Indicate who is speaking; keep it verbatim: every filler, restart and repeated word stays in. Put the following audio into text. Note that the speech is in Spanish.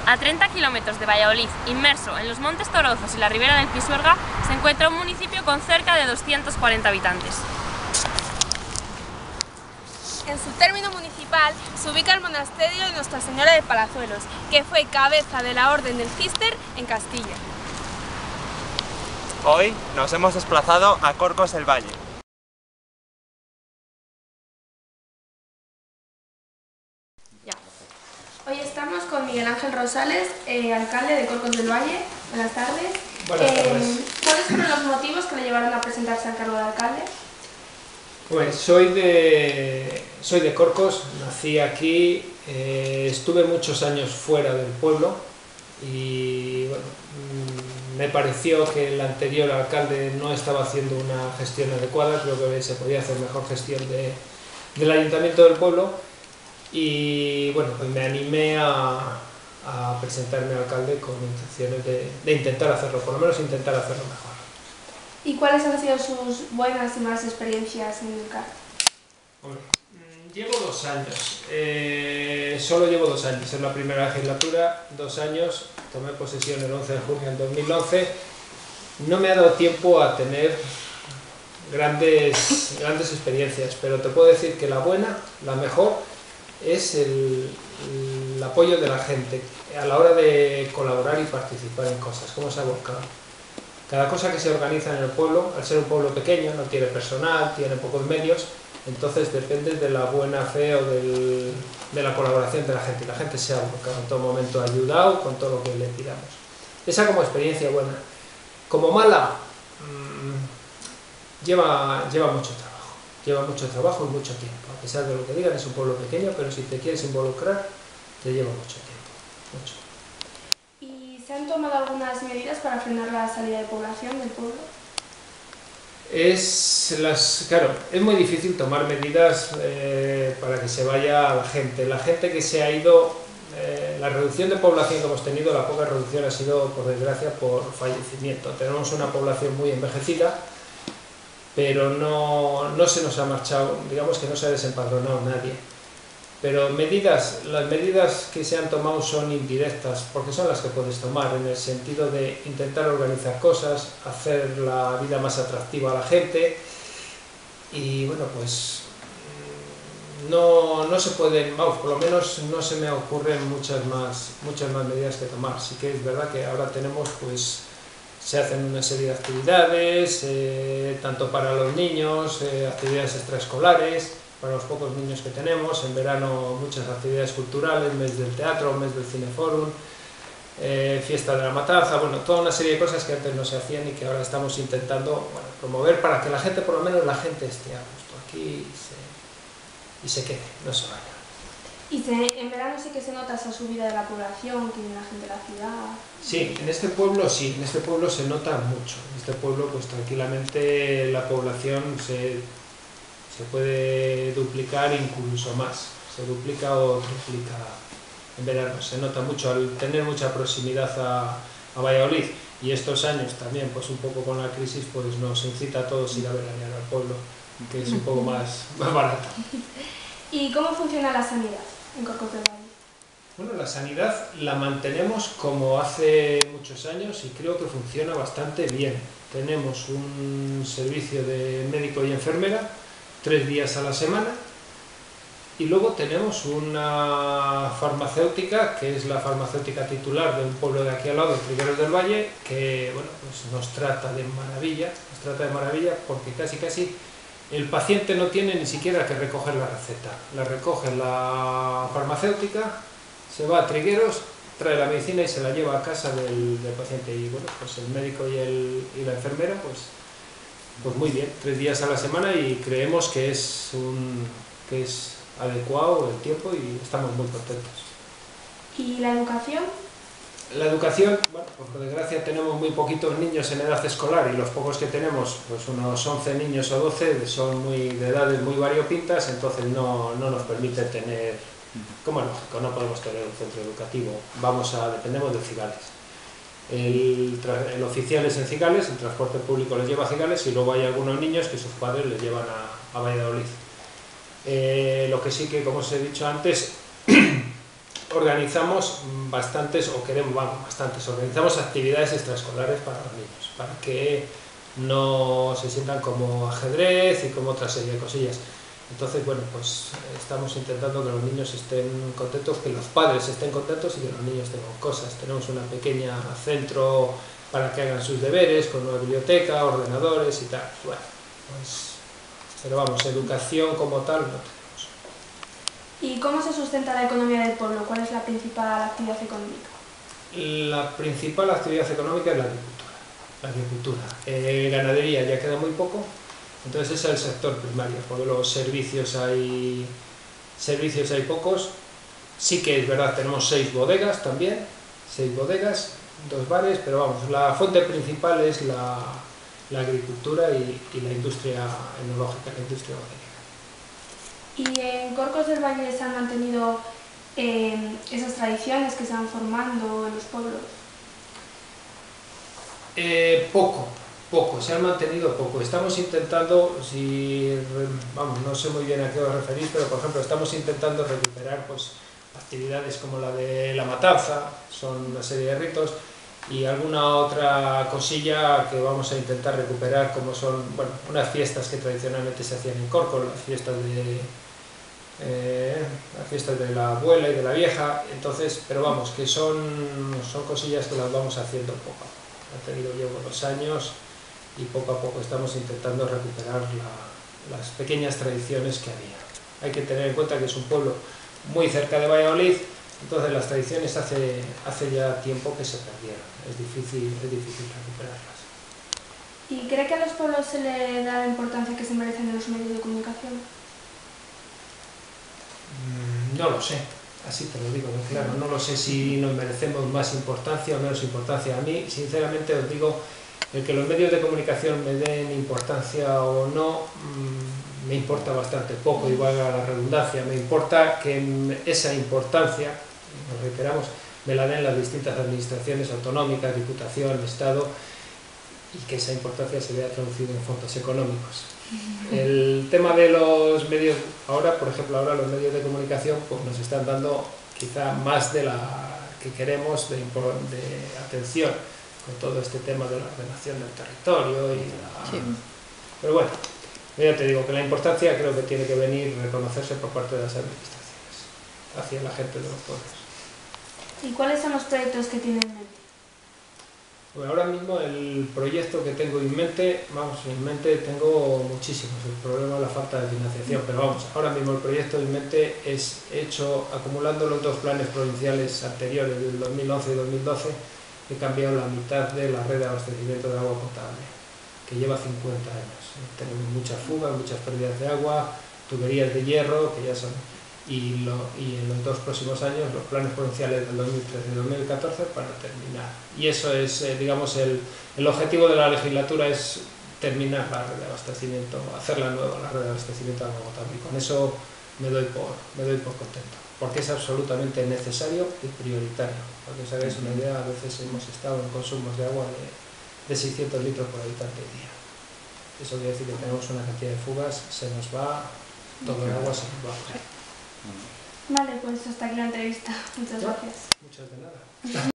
Speaker 1: A treinta kilómetros de Valladolid, inmerso en los Montes Torozos y la ribera del Pisuerga, se encuentra un municipio con cerca de doscientos cuarenta habitantes.
Speaker 2: En su término municipal se ubica el monasterio de Nuestra Señora de Palazuelos, que fue cabeza de la Orden del Císter en Castilla.
Speaker 3: Hoy nos hemos desplazado a Corcos del Valle.
Speaker 2: Hoy estamos con Miguel Ángel Rosales, eh, alcalde de Corcos del Valle. Buenas tardes.
Speaker 4: Buenas tardes.
Speaker 2: Eh, ¿Cuáles fueron los motivos que le llevaron a presentarse al cargo de alcalde?
Speaker 4: Pues soy de, soy de Corcos, nací aquí, eh, estuve muchos años fuera del pueblo y bueno, me pareció que el anterior alcalde no estaba haciendo una gestión adecuada, creo que se podía hacer mejor gestión de, del ayuntamiento del pueblo. Y bueno, pues me animé a, a presentarme alcalde con intenciones de, de intentar hacerlo, por lo menos intentar hacerlo mejor.
Speaker 2: ¿Y cuáles han sido sus buenas y malas experiencias en el cargo?
Speaker 4: Hombre, llevo dos años, eh, solo llevo dos años, es la primera legislatura, dos años, tomé posesión el once de junio del dos mil once, no me ha dado tiempo a tener grandes, grandes experiencias, pero te puedo decir que la buena, la mejor, es el, el apoyo de la gente a la hora de colaborar y participar en cosas, cómo se ha volcado. Cada cosa que se organiza en el pueblo, al ser un pueblo pequeño, no tiene personal, tiene pocos medios, entonces depende de la buena fe o del, de la colaboración de la gente. La gente se ha volcado en todo momento, ha ayudado con todo lo que le pidamos. Esa como experiencia buena. Como mala, mmm, lleva, lleva mucho trabajo. Lleva mucho trabajo y mucho tiempo, a pesar de lo que digan, es un pueblo pequeño, pero si te quieres involucrar, te lleva mucho tiempo, mucho.
Speaker 2: ¿Y se han tomado algunas medidas para frenar la salida de población del pueblo?
Speaker 4: Es, las, claro, es muy difícil tomar medidas eh, para que se vaya la gente. La gente que se ha ido, eh, la reducción de población que hemos tenido, la poca reducción ha sido, por desgracia, por fallecimiento. Tenemos una población muy envejecida, pero no, no se nos ha marchado, digamos que no se ha desempadronado nadie. Pero medidas, las medidas que se han tomado son indirectas, porque son las que puedes tomar, en el sentido de intentar organizar cosas, hacer la vida más atractiva a la gente, y bueno, pues no, no se pueden, vamos, por lo menos no se me ocurren muchas más, muchas más medidas que tomar. Sí que es verdad que ahora tenemos, pues, se hacen una serie de actividades, eh, tanto para los niños, eh, actividades extraescolares, para los pocos niños que tenemos, en verano muchas actividades culturales, mes del teatro, mes del cineforum, eh, fiesta de la matanza, bueno, toda una serie de cosas que antes no se hacían y que ahora estamos intentando, bueno, promover para que la gente, por lo menos la gente esté a gusto aquí y se, y se quede, no se vaya.
Speaker 2: Y se, en verano sí que se nota esa subida de la población, que viene la gente de la ciudad.
Speaker 4: Sí, en este pueblo sí, en este pueblo se nota mucho. En este pueblo, pues tranquilamente la población se, se puede duplicar incluso más. Se duplica o triplica en verano. Se nota mucho al tener mucha proximidad a, a Valladolid. Y estos años también, pues un poco con la crisis, pues nos incita a todos a ir a veranear al pueblo, que es un poco más, más barato.
Speaker 2: ¿Y cómo funciona la sanidad en Corcos del Valle?
Speaker 4: Bueno, la sanidad la mantenemos como hace muchos años y creo que funciona bastante bien. Tenemos un servicio de médico y enfermera, tres días a la semana, y luego tenemos una farmacéutica, que es la farmacéutica titular de un pueblo de aquí al lado, de Trigueros del Valle, que bueno, pues nos trata de maravilla, nos trata de maravilla porque casi casi el paciente no tiene ni siquiera que recoger la receta, la recoge la farmacéutica, se va a Trigueros, trae la medicina y se la lleva a casa del, del paciente. Y bueno, pues el médico y, el, y la enfermera, pues, pues muy bien, tres días a la semana, y creemos que es, un, que es adecuado el tiempo y estamos muy contentos.
Speaker 2: ¿Y la educación?
Speaker 4: La educación, bueno, por desgracia tenemos muy poquitos niños en edad escolar y los pocos que tenemos, pues unos once niños o doce, son muy, de edades muy variopintas, entonces no, no nos permite tener, como es lógico, no podemos tener un centro educativo, vamos a, dependemos de Cigales. El, el oficial es en Cigales, el transporte público les lleva a Cigales y luego hay algunos niños que sus padres les llevan a, a Valladolid. Eh, lo que sí que, como os he dicho antes, organizamos bastantes, o queremos, vamos, bastantes, organizamos actividades extraescolares para los niños, para que no se sientan como ajedrez y como otra serie de cosillas. Entonces, bueno, pues estamos intentando que los niños estén contentos, que los padres estén contentos y que los niños tengan cosas. Tenemos una pequeña centro para que hagan sus deberes, con una biblioteca, ordenadores y tal. Bueno, pues, pero vamos, educación como tal no tenemos.
Speaker 2: ¿Y cómo se sustenta la economía del pueblo? ¿Cuál es la principal actividad económica?
Speaker 4: La principal actividad económica es la agricultura. La agricultura. Eh, ganadería ya queda muy poco, entonces ese es el sector primario, porque los servicios hay, servicios hay pocos. Sí que es verdad, tenemos seis bodegas también, seis bodegas, dos bares, pero vamos, la fuente principal es la, la agricultura y, y la industria enológica, la industria bodeguera.
Speaker 2: ¿Y en Corcos del Valle se han mantenido eh, esas tradiciones que se van formando en los pueblos?
Speaker 4: Eh, poco, poco, se han mantenido poco. Estamos intentando, si, vamos, no sé muy bien a qué os referís, pero por ejemplo estamos intentando recuperar pues, actividades como la de la matanza, son una serie de ritos, y alguna otra cosilla que vamos a intentar recuperar, como son, bueno, unas fiestas que tradicionalmente se hacían en Corcos, las fiestas de eh, las fiestas de la abuela y de la vieja. Entonces, pero vamos, que son, son cosillas que las vamos haciendo poco a poco. Ha tenido llevo dos años y poco a poco estamos intentando recuperar la, las pequeñas tradiciones que había. Hay que tener en cuenta que es un pueblo muy cerca de Valladolid, entonces las tradiciones hace, hace ya tiempo que se perdieron, es difícil, es difícil recuperarlas.
Speaker 2: ¿Y cree que a los pueblos se le da la importancia que se merecen en los medios de comunicación?
Speaker 4: Mm, no lo sé, así te lo digo muy claro, no lo sé si nos merecemos más importancia o menos importancia. A mí, sinceramente, os digo, el que los medios de comunicación me den importancia o no, mmm, me importa bastante poco, igual a la redundancia. Me importa que esa importancia, nos reiteramos, me la den las distintas administraciones autonómicas, Diputación, Estado, y que esa importancia se vea traducida en fondos económicos. El tema de los medios, ahora, por ejemplo, ahora los medios de comunicación pues nos están dando quizá más de la que queremos de, de atención con todo este tema de la ordenación del territorio y la... Sí. Pero bueno, ya te digo que la importancia creo que tiene que venir reconocerse por parte de las administraciones hacia la gente de los pueblos.
Speaker 2: ¿Y cuáles son los proyectos que tienen en mente?
Speaker 4: Bueno, ahora mismo el proyecto que tengo en mente, vamos, en mente tengo muchísimos, el problema es la falta de financiación, pero vamos, ahora mismo el proyecto en mente es hecho acumulando los dos planes provinciales anteriores del dos mil once y dos mil doce, he cambiado la mitad de la red de abastecimiento de agua potable, que lleva cincuenta años. Tenemos muchas fugas, muchas pérdidas de agua, tuberías de hierro, que ya son... Y, lo, y en los dos próximos años los planes provinciales del dos mil trece y dos mil catorce para terminar. Y eso es, eh, digamos, el, el objetivo de la legislatura es terminar la red de abastecimiento, hacerla nueva, la red de abastecimiento de agua potable. Y con eso me doy por, me doy por contento, porque es absolutamente necesario y prioritario. Para que os hagáis una idea, a veces hemos estado en consumos de agua de, de seiscientos litros por habitante al día. Eso quiere decir que tenemos una cantidad de fugas, se nos va, todo el agua se nos va.
Speaker 2: Vale, pues hasta aquí la entrevista. Muchas gracias.
Speaker 4: Muchas de nada.